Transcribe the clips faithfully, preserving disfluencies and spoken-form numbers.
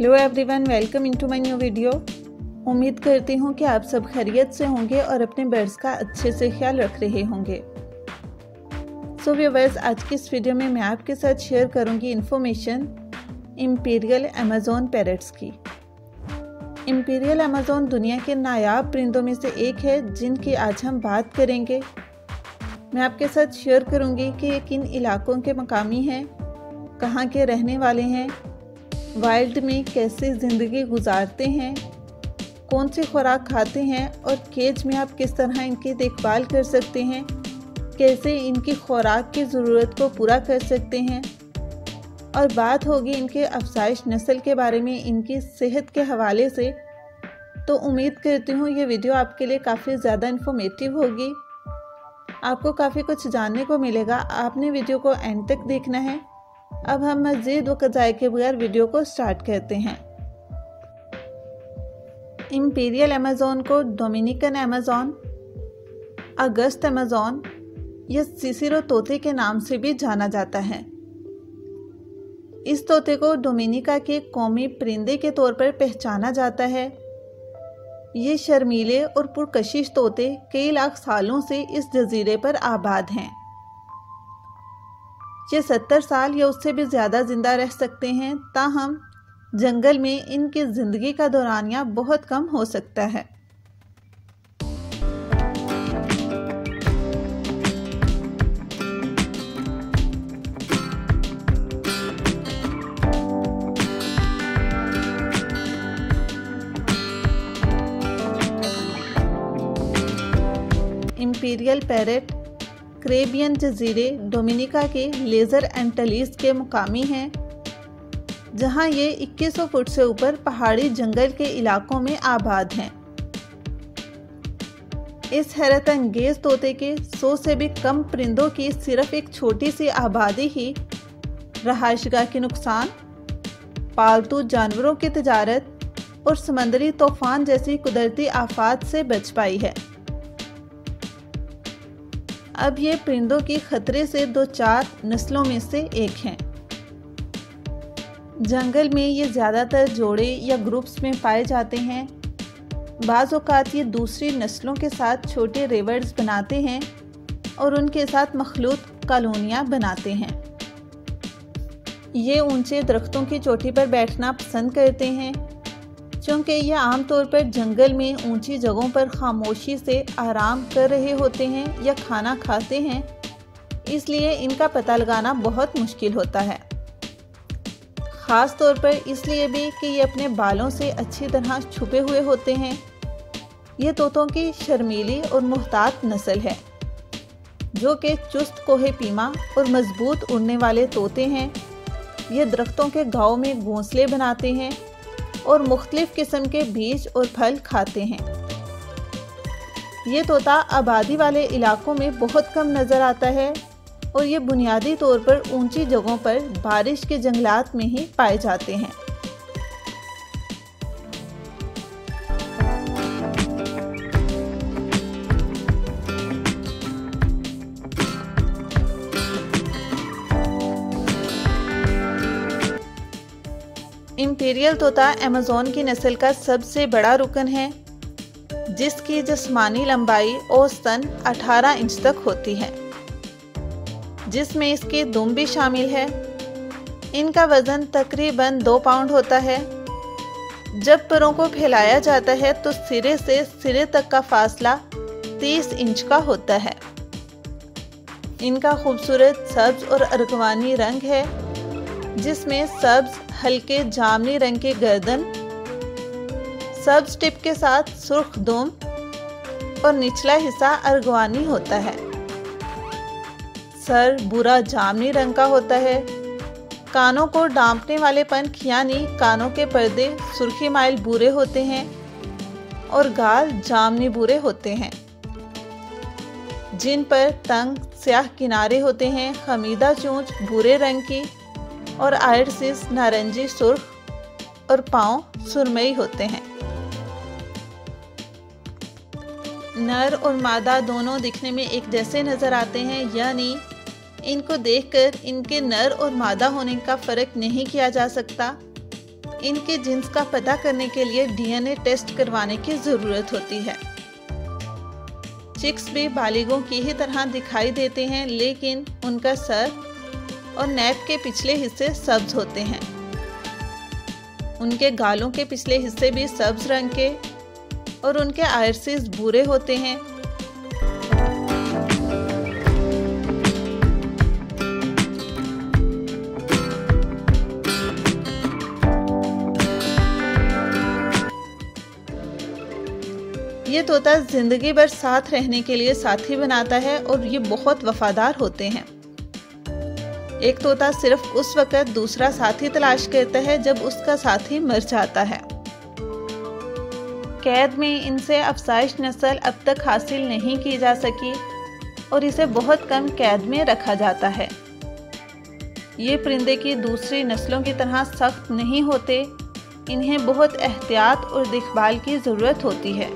Hello everyone, welcome into my new video. उम्मीद करती हूँ कि आप सब खैरियत से होंगे और अपने बर्ड्स का अच्छे से ख्याल रख रहे होंगे। सो व्यूअर्स, आज की इस वीडियो में मैं आपके साथ शेयर करूँगी इन्फॉर्मेशन इम्पीरियल अमेज़न पैरट्स की। इम्पीरियल अमेज़न दुनिया के नायाब परिंदों में से एक है जिनकी आज हम बात करेंगे। मैं आपके साथ शेयर करूँगी कि ये किन इलाकों के मकामी हैं, कहाँ के रहने वाले हैं, वाइल्ड में कैसे ज़िंदगी गुजारते हैं, कौन सी खुराक खाते हैं और केज में आप किस तरह इनकी देखभाल कर सकते हैं, कैसे इनकी खुराक की ज़रूरत को पूरा कर सकते हैं। और बात होगी इनके अफसाइश नस्ल के बारे में, इनकी सेहत के हवाले से। तो उम्मीद करती हूँ ये वीडियो आपके लिए काफ़ी ज़्यादा इन्फॉर्मेटिव होगी, आपको काफ़ी कुछ जानने को मिलेगा। आपने वीडियो को एंड तक देखना है। अब हम मज़ीद वक्त ज़ाय के बगैर वीडियो को स्टार्ट करते हैं। इम्पीरियल अमेज़न को डोमिनिकन अमेज़न, अगस्त अमेज़न या सिसिरो तोते के नाम से भी जाना जाता है। इस तोते को डोमिनिका के कौमी परिंदे के तौर पर पहचाना जाता है। ये शर्मीले और पुरकशिश तोते कई लाख सालों से इस जजीरे पर आबाद हैं। ये सत्तर साल या उससे भी ज़्यादा ज़िंदा रह सकते हैं, ताहम जंगल में इनकी ज़िंदगी का दौरानिया बहुत कम हो सकता है। इम्पीरियल पैरट कैरेबियन जजीरे डोमिनिका के लेज़र एंटिलीज के मुकामी हैं, जहां ये इक्कीस सौ फुट से ऊपर पहाड़ी जंगल के इलाकों में आबाद हैं। इस हैरत अंगेज तोते के सौ से भी कम परिंदों की सिर्फ एक छोटी सी आबादी ही रहायशगाह के नुकसान, पालतू जानवरों की तजारत और समंदरी तूफान जैसी कुदरती आफात से बच पाई है। अब ये परिंदों की खतरे से दो चार नस्लों में से एक हैं। जंगल में ये ज़्यादातर जोड़े या ग्रुप्स में पाए जाते हैं। बाज़ औक़ात ये दूसरी नस्लों के साथ छोटे रेवर्ड्स बनाते हैं और उनके साथ मखलूत कॉलोनियाँ बनाते हैं। ये ऊंचे दरख्तों की चोटी पर बैठना पसंद करते हैं, क्योंकि ये आमतौर पर जंगल में ऊंची जगहों पर खामोशी से आराम कर रहे होते हैं या खाना खाते हैं, इसलिए इनका पता लगाना बहुत मुश्किल होता है। ख़ास तौर पर इसलिए भी कि ये अपने बालों से अच्छी तरह छुपे हुए होते हैं। ये तोतों की शर्मीली और मुहतात नस्ल है, जो कि चुस्त कोहे पीमा और मजबूत उड़ने वाले तोते हैं। ये दरख्तों के गाँव में घोंसले बनाते हैं और मुख्तलिफ किस्म के बीज और फल खाते हैं। ये तोता आबादी वाले इलाकों में बहुत कम नज़र आता है और ये बुनियादी तौर पर ऊंची जगहों पर बारिश के जंगलात में ही पाए जाते हैं। इम्पीरियल तोता अमेज़न की नस्ल का सबसे बड़ा रुकन है, जिसकी जिस्मानी लंबाई औसतन अठारह इंच तक होती है, जिसमें इसकी दुम भी शामिल है। इनका वज़न तकरीबन दो पाउंड होता है। जब परों को फैलाया जाता है तो सिरे से सिरे तक का फासला तीस इंच का होता है। इनका खूबसूरत सब्ज और अर्गवानी रंग है, जिसमें सब्ज हल्के जामनी रंग की गर्दन, सब्ज टिप के साथ सुर्ख दुम और निचला हिस्सा अर्गवानी होता है। सर भूरा जामनी रंग का होता है। कानों को डांपने वाले पंख यानी कानों के पर्दे सुर्खी माइल भूरे होते हैं और गाल जामनी भूरे होते हैं, जिन पर तंग स्याह किनारे होते हैं। खमीदा चोंच भूरे रंग की और आयरसिस नारंगी सुर्ख और पाँव सुरमई होते हैं। नर और मादा दोनों दिखने में एक जैसे नज़र आते हैं, यानी इनको देखकर इनके नर और मादा होने का फ़र्क नहीं किया जा सकता। इनके जीन्स का पता करने के लिए डीएनए टेस्ट करवाने की ज़रूरत होती है। चिक्स भी बालिगों की ही तरह दिखाई देते हैं, लेकिन उनका सर और नेक के पिछले हिस्से सब्ज होते हैं। उनके गालों के पिछले हिस्से भी सब्ज रंग के और उनके आयरसिस भूरे होते हैं। ये तोता जिंदगी भर साथ रहने के लिए साथी बनाता है और ये बहुत वफादार होते हैं। एक तोता सिर्फ उस वक्त दूसरा साथी तलाश करता है जब उसका साथी मर जाता है। कैद में इनसे अफसाइश नस्ल अब तक हासिल नहीं की जा सकी और इसे बहुत कम कैद में रखा जाता है। ये परिंदे की दूसरी नस्लों की तरह सख्त नहीं होते, इन्हें बहुत एहतियात और देखभाल की ज़रूरत होती है।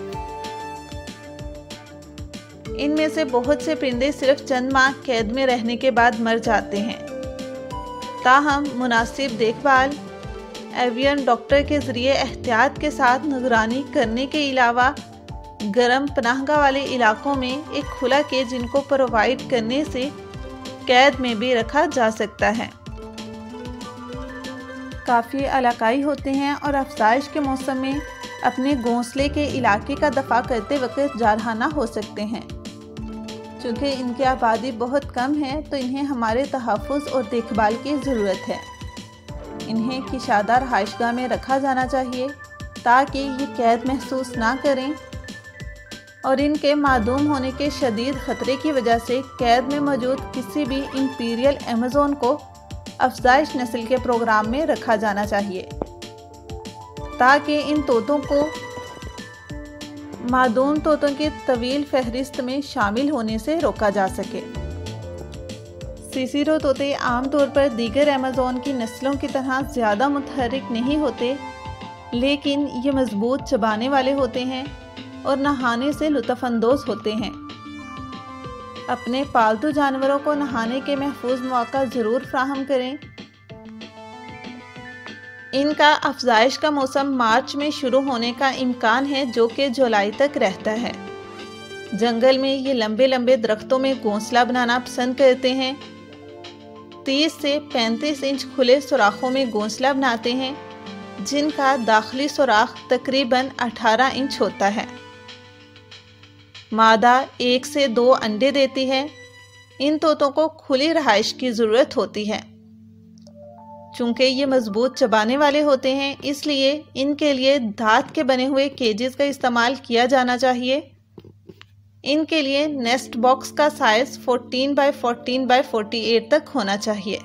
इनमें से बहुत से परिंदे सिर्फ चंद माह कैद में रहने के बाद मर जाते हैं। ताहम मुनासिब देखभाल, एवियन डॉक्टर के ज़रिए एहतियात के साथ निगरानी करने के अलावा गर्म पनाहगाह वाले इलाकों में एक खुला केज इनको प्रोवाइड करने से कैद में भी रखा जा सकता है। काफ़ी इलाकाई होते हैं और अफसाइश के मौसम में अपने घोंसले के इलाके का दफा करते वक्त जारहाना हो सकते हैं। चूँकि इनकी आबादी बहुत कम है तो इन्हें हमारे तहफ़्फ़ुज़ और देखभाल की ज़रूरत है। इन्हें किशादा रहायशगाह में रखा जाना चाहिए ताकि ये कैद महसूस ना करें और इनके मादूम होने के शदीद ख़तरे की वजह से कैद में मौजूद किसी भी इंपीरियल अमेज़न को अफजाइश नस्ल के प्रोग्राम में रखा जाना चाहिए ताकि इन तोतों को मादूम तोतों की तवील फहरिस्त में शामिल होने से रोका जा सके। सीसीरो तोते आमतौर पर दीगर अमेज़न की नस्लों की तरह ज़्यादा मुतहरिक नहीं होते, लेकिन ये मजबूत चबाने वाले होते हैं और नहाने से लुत्फ़अंदोज़ होते हैं। अपने पालतू जानवरों को नहाने के महफूज मौका ज़रूर फ्राहम करें। इनका अफजाइश का मौसम मार्च में शुरू होने का इम्कान है, जो कि जुलाई तक रहता है। जंगल में ये लंबे लंबे दरख्तों में घोंसला बनाना पसंद करते हैं। तीस से पैंतीस इंच खुले सुराखों में घोंसला बनाते हैं, जिनका दाखिली सुराख तकरीबन अठारह इंच होता है। मादा एक से दो अंडे देती है। इन तोतों को खुली रहाइश की ज़रूरत होती है। चूँकि ये मजबूत चबाने वाले होते हैं, इसलिए इनके लिए धात के बने हुए केजेस का इस्तेमाल किया जाना चाहिए। इनके लिए नेस्ट बॉक्स का साइज चौदह बाय चौदह बाय अड़तालीस तक होना चाहिए।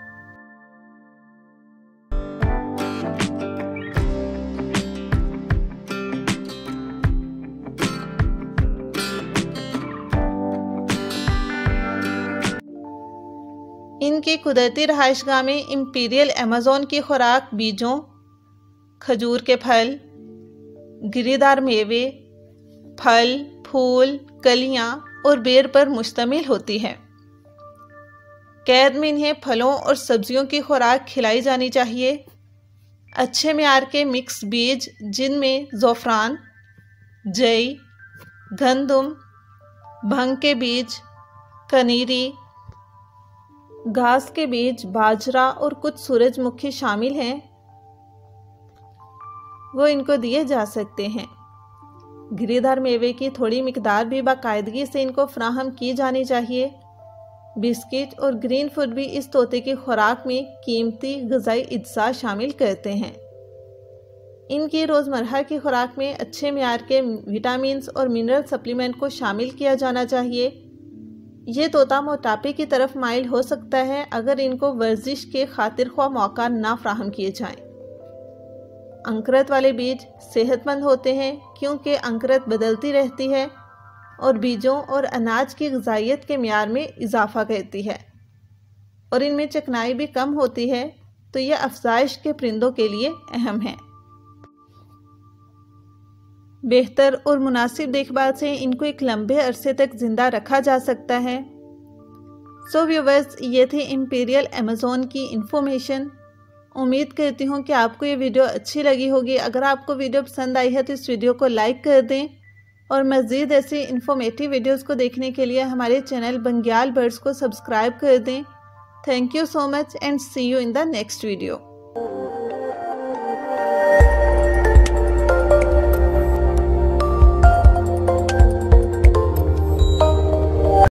इनकी कुदरती रहायशगाह में इंपीरियल अमेज़न की खुराक बीजों, खजूर के फल, गिरीदार मेवे, फल, फूल, कलियां और बेर पर मुश्तमिल होती है। कैद में इन्हें फलों और सब्जियों की खुराक खिलाई जानी चाहिए। अच्छे मियार के मिक्स बीज, जिनमें ज़ोफ़रान, जई, गंदम, भंग के बीज, कनीरी, घास के बीज, बाजरा और कुछ सूरजमुखी शामिल हैं, वो इनको दिए जा सकते हैं। गिरीदार मेवे की थोड़ी मिकदार भी बाकायदगी से इनको फ्राहम की जानी चाहिए। बिस्किट और ग्रीन फूड भी इस तोते की खुराक में कीमती ग़िज़ाई अज्जा शामिल करते हैं। इनकी रोज़मर्रा की खुराक में अच्छे मियार के विटामिन्स और मिनरल सप्लीमेंट को शामिल किया जाना चाहिए। ये तोता मोटापे की तरफ माइल हो सकता है अगर इनको वर्जिश के खातिर ख्वाह मौका ना फ्राहम किए जाएं। अंकुरत वाले बीज सेहतमंद होते हैं क्योंकि अंकुरत बदलती रहती है और बीजों और अनाज की ग़िज़ाइयत के मियार में इजाफा करती है और इनमें चिकनाई भी कम होती है, तो यह अफजाइश के परिंदों के लिए अहम है। बेहतर और मुनासिब देखभाल से इनको एक लंबे अरसे तक ज़िंदा रखा जा सकता है। सो व्यूवर्स, ये थी इंपीरियल अमेज़न की इंफॉर्मेशन। उम्मीद करती हूँ कि आपको ये वीडियो अच्छी लगी होगी। अगर आपको वीडियो पसंद आई है तो इस वीडियो को लाइक कर दें और मज़ीद ऐसी इन्फॉर्मेटिव वीडियोस को देखने के लिए हमारे चैनल बंग्याल बर्ड्स को सब्सक्राइब कर दें। Thank you so much and see you in the next video.